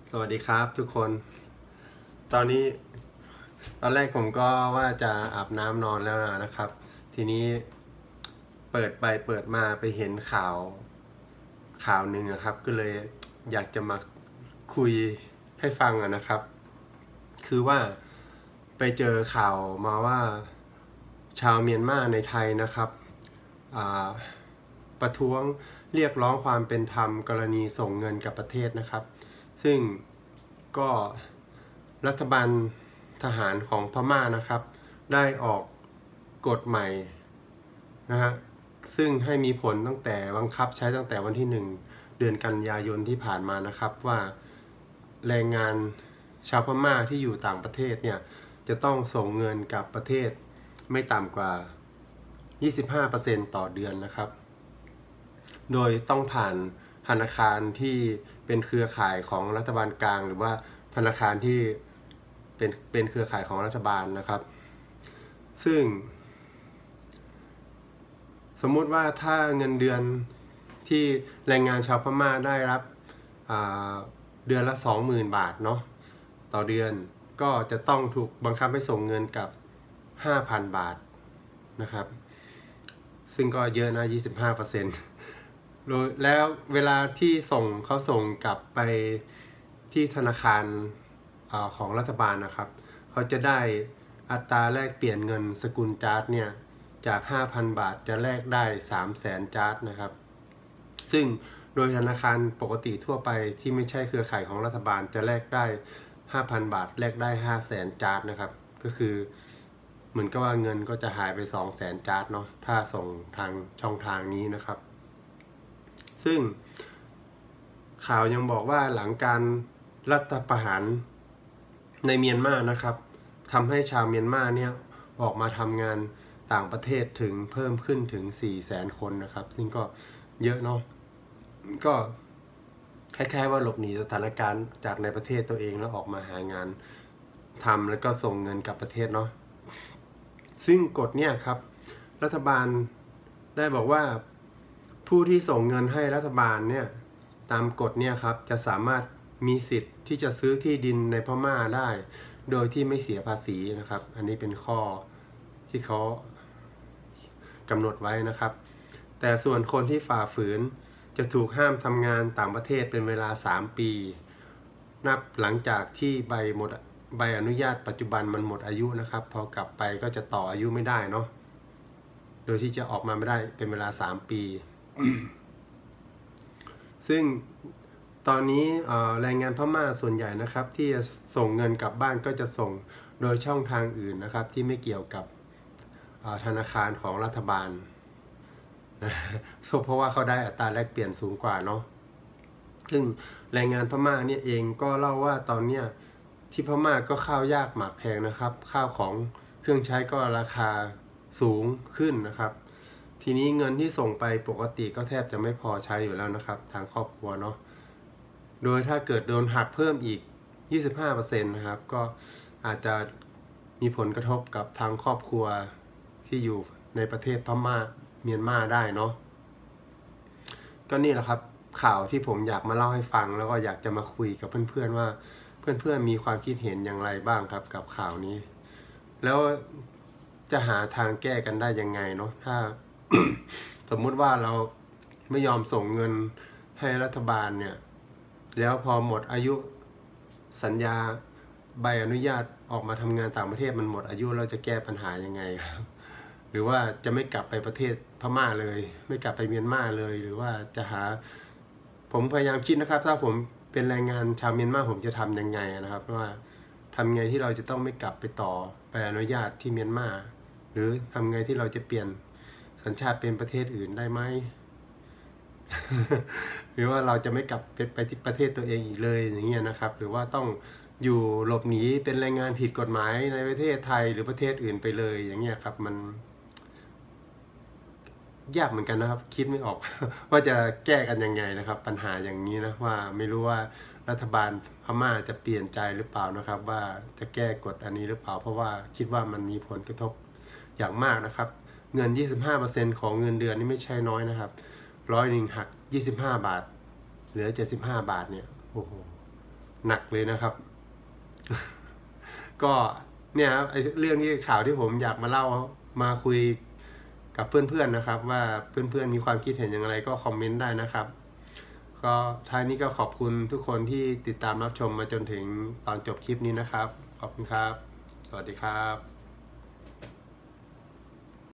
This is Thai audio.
สวัสดีครับทุกคนตอนนี้ตอนแรกผมก็ว่าจะอาบน้ำนอนแล้วนะครับทีนี้เปิดไปเปิดมาไปเห็นข่าวหนึ่งครับก็เลยอยากจะมาคุยให้ฟังนะครับคือว่าไปเจอข่าวมาว่าชาวเมียนมาในไทยนะครับประท้วงเรียกร้องความเป็นธรรมกรณีส่งเงินกับประเทศนะครับซึ่งก็รัฐบาลทหารของพม่านะครับได้ออกกฎใหม่นะฮะซึ่งให้มีผลตั้งแต่บังคับใช้ตั้งแต่วันที่1เดือนกันยายนที่ผ่านมานะครับว่าแรงงานชาวพม่าที่อยู่ต่างประเทศเนี่ยจะต้องส่งเงินกับประเทศไม่ต่ำกว่า 25% ต่อเดือนนะครับโดยต้องผ่านธนาคารที่เป็นเครือข่ายของรัฐบาลกลางหรือว่าธนาคารที่เป็นเครือข่ายของรัฐบาลนะครับซึ่งสมมุติว่าถ้าเงินเดือนที่แรงงานชาวพม่าได้รับเดือนละ 20,000 บาทเนาะต่อเดือนก็จะต้องถูกบังคับให้ส่งเงินกับ 5,000 บาทนะครับซึ่งก็เยอะนะ 25%แล้วเวลาที่เขาส่งกลับไปที่ธนาคารของรัฐบาลนะครับเขาจะได้อัตราแลกเปลี่ยนเงินสกุลจาร์ดเนี่ยจาก 5,000 บาทจะแลกได้ 300,000 จาร์ดนะครับซึ่งโดยธนาคารปกติทั่วไปที่ไม่ใช่เครือข่ายของรัฐบาลจะแลกได้ 5,000 บาทแลกได้ 500,000 จาร์ดนะครับก็คือเหมือนกับว่าเงินก็จะหายไป 200,000 จาร์ดเนาะถ้าส่งทางช่องทางนี้นะครับซึ่งข่าวยังบอกว่าหลังการรัฐประหารในเมียนมานะครับทำให้ชาวเมียนมาเนี่ยออกมาทำงานต่างประเทศถึงเพิ่มขึ้นถึง 400,000 คนนะครับซึ่งก็เยอะเนาะก็คล้ายๆว่าหลบหนีสถานการณ์จากในประเทศตัวเองแล้วออกมาหางานทำแล้วก็ส่งเงินกลับประเทศเนาะซึ่งกฎเนี่ยครับรัฐบาลได้บอกว่าผู้ที่ส่งเงินให้รัฐบาลเนี่ยตามกฎเนี่ยครับจะสามารถมีสิทธิ์ที่จะซื้อที่ดินในพม่าได้โดยที่ไม่เสียภาษีนะครับอันนี้เป็นข้อที่เขากำหนดไว้นะครับแต่ส่วนคนที่ฝ่าฝืนจะถูกห้ามทำงานต่างประเทศเป็นเวลา3 ปีนับหลังจากที่ใบอนุญาตปัจจุบันมันหมดอายุนะครับพอกลับไปก็จะต่ออายุไม่ได้เนาะโดยที่จะออกมาไม่ได้เป็นเวลา3 ปี ซึ่งตอนนี้แรงงานพม่าส่วนใหญ่นะครับที่จะส่งเงินกลับบ้านก็จะส่งโดยช่องทางอื่นนะครับที่ไม่เกี่ยวกับธนาคารของรัฐบาลนะเพราะว่าเขาได้อัตราแลกเปลี่ยนสูงกว่าเนาะซึ่งแรงงานพม่าเนี่ยเองก็เล่าว่าตอนเนี้ยที่พม่าก็ข้าวยากหมากแพงนะครับข้าวของเครื่องใช้ก็ราคาสูงขึ้นนะครับทีนี้เงินที่ส่งไปปกติก็แทบจะไม่พอใช้อยู่แล้วนะครับทางครอบครัวเนาะโดยถ้าเกิดโดนหักเพิ่มอีก 25% นะครับก็อาจจะมีผลกระทบกับทางครอบครัวที่อยู่ในประเทศพม่าเมียนมาได้เนาะก็นี่แหละครับข่าวที่ผมอยากมาเล่าให้ฟังแล้วก็อยากจะมาคุยกับเพื่อนๆว่าเพื่อนๆมีความคิดเห็นอย่างไรบ้างครับกับข่าวนี้แล้วจะหาทางแก้กันได้ยังไงเนาะถ้า สมมุติว่าเราไม่ยอมส่งเงินให้รัฐบาลเนี่ยแล้วพอหมดอายุสัญญาใบอนุญาตออกมาทำงานต่างประเทศมันหมดอายุเราจะแก้ปัญหายังไงครับหรือว่าจะไม่กลับไปประเทศพม่าเลยไม่กลับไปเมียนมาเลยหรือว่าจะผมพยายามคิดนะครับถ้าผมเป็นแรงงานชาวเมียนมาผมจะทำยังไงนะครับว่าทำไงที่เราจะต้องไม่กลับไปต่อใบอนุญาตที่เมียนมาหรือทำไงที่เราจะเปลี่ยนสัญชาติเป็นประเทศอื่นได้ไหม หรือว่าเราจะไม่กลับไปที่ประเทศตัวเองอีกเลยอย่างเงี้ยนะครับหรือว่าต้องอยู่หลบหนีเป็นแรงงานผิดกฎหมายในประเทศไทยหรือประเทศอื่นไปเลยอย่างเงี้ยครับมันยากเหมือนกันนะครับคิดไม่ออก ว่าจะแก้กันยังไงนะครับปัญหาอย่างนี้นะว่าไม่รู้ว่ารัฐบาลพม่าจะเปลี่ยนใจหรือเปล่านะครับว่าจะแก้กฎอันนี้หรือเปล่าเพราะว่าคิดว่ามันมีผลกระทบอย่างมากนะครับเงิน 25% ของเงินเดือนนี่ไม่ใช่น้อยนะครับ100หัก25 บาทเหลือ75 บาทเนี่ยโอ้โหหนักเลยนะครับ ก็เนี่ยครับไอ้เรื่องที่ข่าวที่ผมอยากมาเล่ามาคุยกับเพื่อนๆนะครับ ว่าเพื่อนๆมีความคิดเห็นอย่างไรก็คอมเมนต์ได้นะครับ ก็ท้ายนี้ก็ขอบคุณทุกคนที่ติดตามรับชมมาจนถึงตอนจบคลิปนี้นะครับขอบคุณครับสวัสดีครับ